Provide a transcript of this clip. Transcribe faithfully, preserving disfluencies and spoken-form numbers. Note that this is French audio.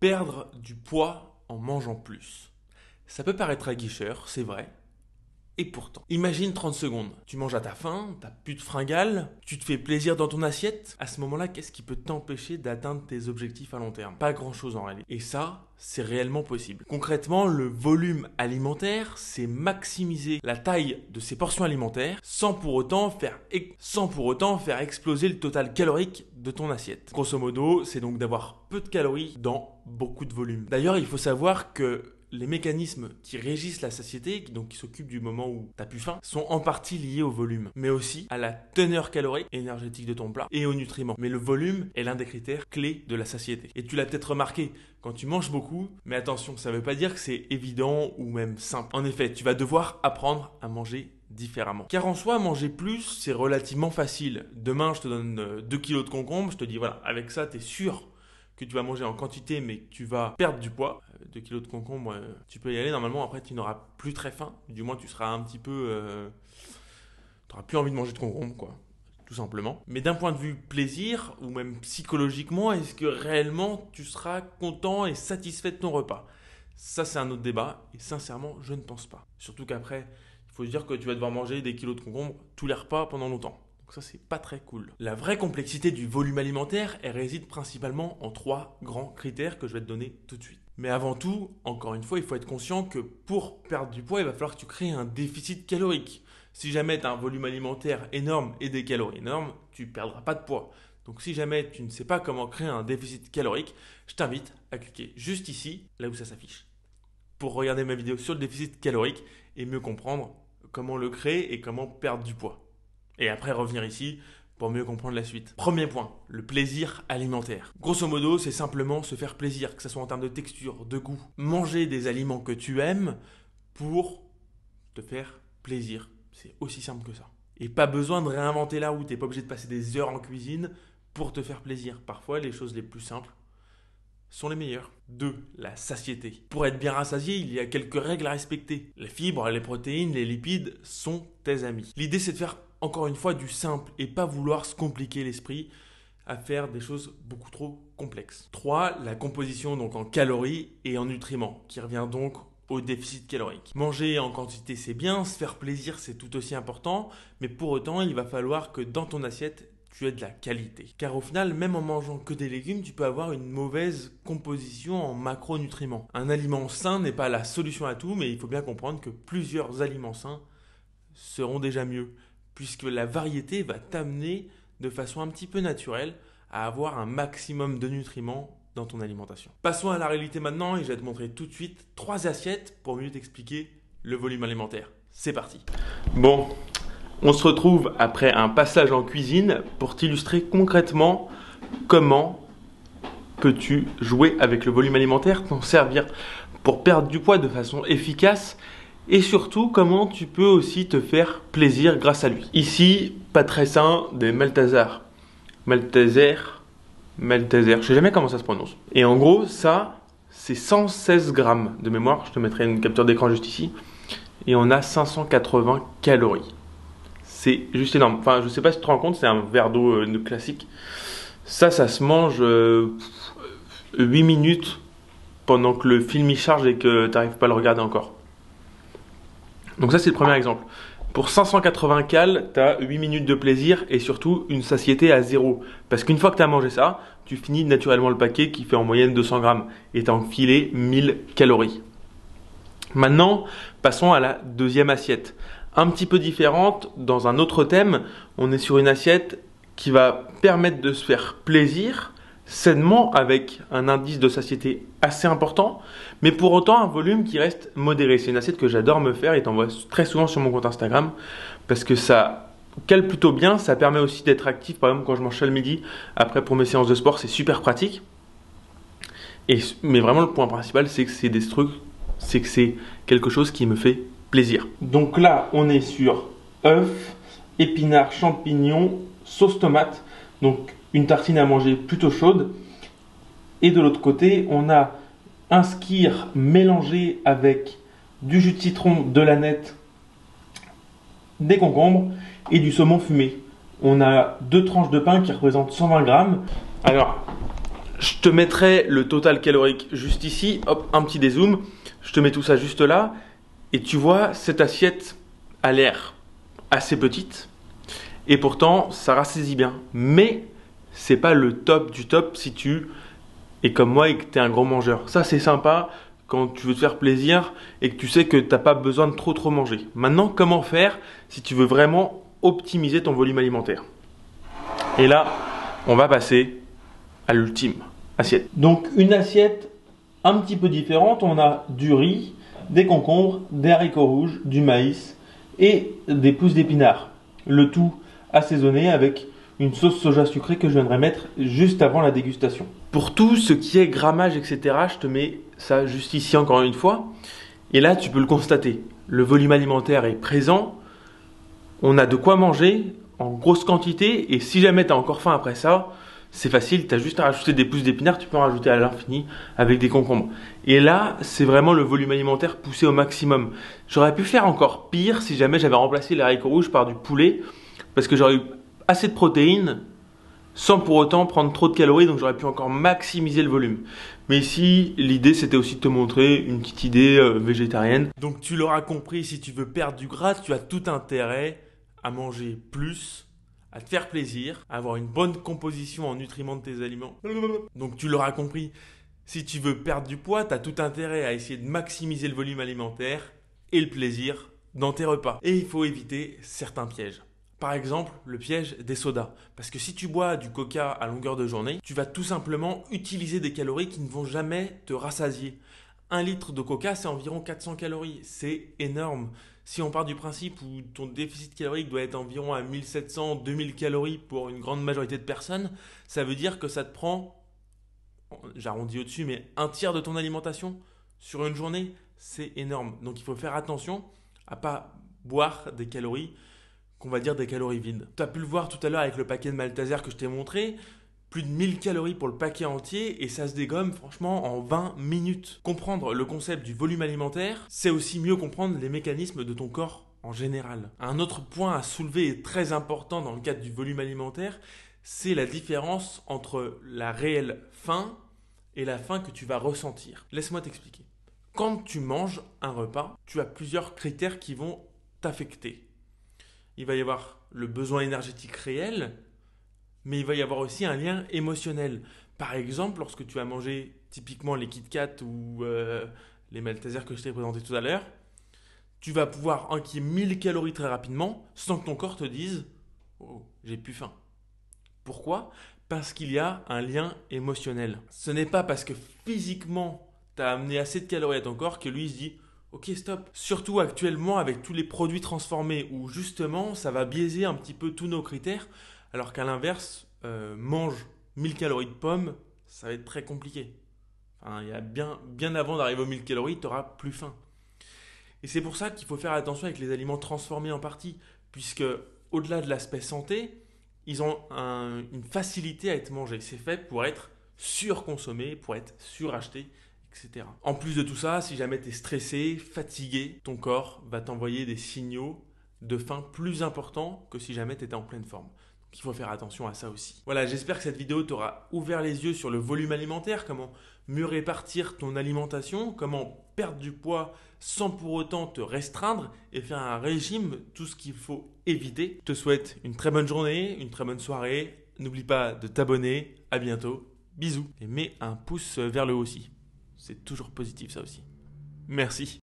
Perdre du poids en mangeant plus. Ça peut paraître aguicheur, c'est vrai. Et pourtant, imagine trente secondes. Tu manges à ta faim, t'as plus de fringales, tu te fais plaisir dans ton assiette. À ce moment-là, qu'est-ce qui peut t'empêcher d'atteindre tes objectifs à long terme? Pas grand-chose en réalité. Et ça, c'est réellement possible. Concrètement, le volume alimentaire, c'est maximiser la taille de ses portions alimentaires sans pour autant faire, sans pour autant faire exploser le total calorique de ton assiette. Grosso modo, c'est donc d'avoir peu de calories dans beaucoup de volume. D'ailleurs, il faut savoir que les mécanismes qui régissent la satiété, donc qui s'occupent du moment où tu n'as plus faim, sont en partie liés au volume, mais aussi à la teneur calorique énergétique de ton plat et aux nutriments. Mais le volume est l'un des critères clés de la satiété. Et tu l'as peut-être remarqué, quand tu manges beaucoup, mais attention, ça ne veut pas dire que c'est évident ou même simple. En effet, tu vas devoir apprendre à manger différemment. Car en soi, manger plus, c'est relativement facile. Demain, je te donne deux kilos de concombres, je te dis voilà, avec ça, tu es sûr que tu vas manger en quantité mais que tu vas perdre du poids. deux kilos de concombre, euh, tu peux y aller. Normalement, après, tu n'auras plus très faim. Du moins, tu seras un petit peu... Euh, tu n'auras plus envie de manger de concombre, quoi. Tout simplement. Mais d'un point de vue plaisir, ou même psychologiquement, est-ce que réellement, tu seras content et satisfait de ton repas? Ça, c'est un autre débat. Et sincèrement, je ne pense pas. Surtout qu'après, il faut se dire que tu vas devoir manger des kilos de concombre tous les repas pendant longtemps. Ça, c'est pas très cool. La vraie complexité du volume alimentaire, elle réside principalement en trois grands critères que je vais te donner tout de suite. Mais avant tout, encore une fois, il faut être conscient que pour perdre du poids, il va falloir que tu crées un déficit calorique. Si jamais tu as un volume alimentaire énorme et des calories énormes, tu ne perdras pas de poids. Donc si jamais tu ne sais pas comment créer un déficit calorique, je t'invite à cliquer juste ici, là où ça s'affiche, pour regarder ma vidéo sur le déficit calorique et mieux comprendre comment le créer et comment perdre du poids. Et après revenir ici pour mieux comprendre la suite. Premier point, le plaisir alimentaire. Grosso modo, c'est simplement se faire plaisir, que ce soit en termes de texture, de goût. Manger des aliments que tu aimes pour te faire plaisir. C'est aussi simple que ça. Et pas besoin de réinventer la roue. Tu n'es pas obligé de passer des heures en cuisine pour te faire plaisir. Parfois, les choses les plus simples sont les meilleures. deux. La satiété. Pour être bien rassasié, il y a quelques règles à respecter. Les fibres, les protéines, les lipides sont tes amis. L'idée, c'est de faire encore une fois du simple et pas vouloir se compliquer l'esprit à faire des choses beaucoup trop complexes. trois. La composition donc en calories et en nutriments, qui revient donc au déficit calorique. Manger en quantité, c'est bien, se faire plaisir, c'est tout aussi important, mais pour autant, il va falloir que dans ton assiette, tu aies de la qualité. Car au final, même en mangeant que des légumes, tu peux avoir une mauvaise composition en macronutriments. Un aliment sain n'est pas la solution à tout, mais il faut bien comprendre que plusieurs aliments sains seront déjà mieux, puisque la variété va t'amener de façon un petit peu naturelle à avoir un maximum de nutriments dans ton alimentation. Passons à la réalité maintenant et je vais te montrer tout de suite trois assiettes pour mieux t'expliquer le volume alimentaire. C'est parti. Bon, on se retrouve après un passage en cuisine pour t'illustrer concrètement comment peux-tu jouer avec le volume alimentaire, t'en servir pour perdre du poids de façon efficace. Et surtout, comment tu peux aussi te faire plaisir grâce à lui. Ici, pas très sain, des Malteser. Malteser, Malteser, je sais jamais comment ça se prononce. Et en gros, ça, c'est cent seize grammes de mémoire. Je te mettrai une capture d'écran juste ici. Et on a cinq cent quatre-vingts calories. C'est juste énorme. Enfin, je sais pas si tu te rends compte, c'est un verre d'eau euh, classique. Ça, ça se mange euh, huit minutes pendant que le film y charge et que tu n'arrives pas à le regarder encore. Donc ça, c'est le premier exemple. Pour cinq cent quatre-vingts calories, tu as huit minutes de plaisir et surtout une satiété à zéro. Parce qu'une fois que tu as mangé ça, tu finis naturellement le paquet qui fait en moyenne deux cents grammes et tu as enfilé mille calories. Maintenant, passons à la deuxième assiette. Un petit peu différente, dans un autre thème, on est sur une assiette qui va permettre de se faire plaisir sainement avec un indice de satiété assez important, mais pour autant un volume qui reste modéré. C'est une assiette que j'adore me faire et t'en vois très souvent sur mon compte Instagram parce que ça cale plutôt bien, ça permet aussi d'être actif. Par exemple, quand je mange ça le midi, après pour mes séances de sport, c'est super pratique. Et, mais vraiment le point principal, c'est que c'est des trucs, c'est que c'est quelque chose qui me fait plaisir. Donc là, on est sur œufs, épinards, champignons, sauce tomate. Donc une tartine à manger plutôt chaude. Et de l'autre côté, on a un skyr mélangé avec du jus de citron, de l'aneth, des concombres et du saumon fumé. On a deux tranches de pain qui représentent cent vingt grammes. Alors, Je te mettrai le total calorique juste ici. Hop, un petit dézoom. Je te mets tout ça juste là. Et tu vois, cette assiette a l'air assez petite. Et pourtant, ça rassaisit bien. Mais c'est pas le top du top si tu es comme moi et que tu es un gros mangeur. Ça, c'est sympa quand tu veux te faire plaisir et que tu sais que tu n'as pas besoin de trop trop manger. Maintenant, comment faire si tu veux vraiment optimiser ton volume alimentaire? Et là, on va passer à l'ultime assiette. Donc une assiette un petit peu différente. On a du riz, des concombres, des haricots rouges, du maïs et des pousses d'épinards. Le tout assaisonné avec une sauce soja sucrée que je viendrai mettre juste avant la dégustation. Pour tout ce qui est grammage, et cetera, je te mets ça juste ici encore une fois. Et là, tu peux le constater. Le volume alimentaire est présent. On a de quoi manger en grosse quantité. Et si jamais tu as encore faim après ça, c'est facile. Tu as juste à rajouter des pousses d'épinards. Tu peux en rajouter à l'infini avec des concombres. Et là, c'est vraiment le volume alimentaire poussé au maximum. J'aurais pu faire encore pire si jamais j'avais remplacé les haricots rouges par du poulet. Parce que j'aurais eu assez de protéines sans pour autant prendre trop de calories, donc j'aurais pu encore maximiser le volume. Mais ici, l'idée c'était aussi de te montrer une petite idée euh, végétarienne. Donc tu l'auras compris, si tu veux perdre du gras, tu as tout intérêt à manger plus, à te faire plaisir, à avoir une bonne composition en nutriments de tes aliments. Donc tu l'auras compris, si tu veux perdre du poids, tu as tout intérêt à essayer de maximiser le volume alimentaire et le plaisir dans tes repas. Et il faut éviter certains pièges. Par exemple, le piège des sodas. Parce que si tu bois du coca à longueur de journée, tu vas tout simplement utiliser des calories qui ne vont jamais te rassasier. Un litre de coca, c'est environ quatre cents calories. C'est énorme. Si on part du principe où ton déficit calorique doit être environ à mille sept cents à deux mille calories pour une grande majorité de personnes, ça veut dire que ça te prend, j'arrondis au-dessus, mais un tiers de ton alimentation sur une journée. C'est énorme. Donc il faut faire attention à ne pas boire des calories qu'on va dire des calories vides. Tu as pu le voir tout à l'heure avec le paquet de Malteser que je t'ai montré, plus de mille calories pour le paquet entier et ça se dégomme franchement en vingt minutes. Comprendre le concept du volume alimentaire, c'est aussi mieux comprendre les mécanismes de ton corps en général. Un autre point à soulever et très important dans le cadre du volume alimentaire, c'est la différence entre la réelle faim et la faim que tu vas ressentir. Laisse-moi t'expliquer. Quand tu manges un repas, tu as plusieurs critères qui vont t'affecter. Il va y avoir le besoin énergétique réel, mais il va y avoir aussi un lien émotionnel. Par exemple, lorsque tu as mangé typiquement les Kit Kat ou euh, les Malteser que je t'ai présenté tout à l'heure, tu vas pouvoir enquiller mille calories très rapidement sans que ton corps te dise « Oh, j'ai plus faim ». Pourquoi ? Parce qu'il y a un lien émotionnel. Ce n'est pas parce que physiquement tu as amené assez de calories à ton corps que lui se dit ok, stop. Surtout actuellement avec tous les produits transformés où justement ça va biaiser un petit peu tous nos critères, alors qu'à l'inverse, euh, mange mille calories de pommes, ça va être très compliqué. Enfin, il y a bien, bien avant d'arriver aux mille calories, tu n'auras plus faim. Et c'est pour ça qu'il faut faire attention avec les aliments transformés en partie, puisque au-delà de l'aspect santé, ils ont un, une facilité à être mangés. C'est fait pour être surconsommé, pour être suracheté, et cetera. En plus de tout ça, si jamais tu es stressé, fatigué, ton corps va t'envoyer des signaux de faim plus importants que si jamais tu étais en pleine forme. Donc il faut faire attention à ça aussi. Voilà, j'espère que cette vidéo t'aura ouvert les yeux sur le volume alimentaire, comment mieux répartir ton alimentation, comment perdre du poids sans pour autant te restreindre et faire un régime, tout ce qu'il faut éviter. Je te souhaite une très bonne journée, une très bonne soirée. N'oublie pas de t'abonner. À bientôt. Bisous. Et mets un pouce vers le haut aussi. C'est toujours positif ça aussi. Merci.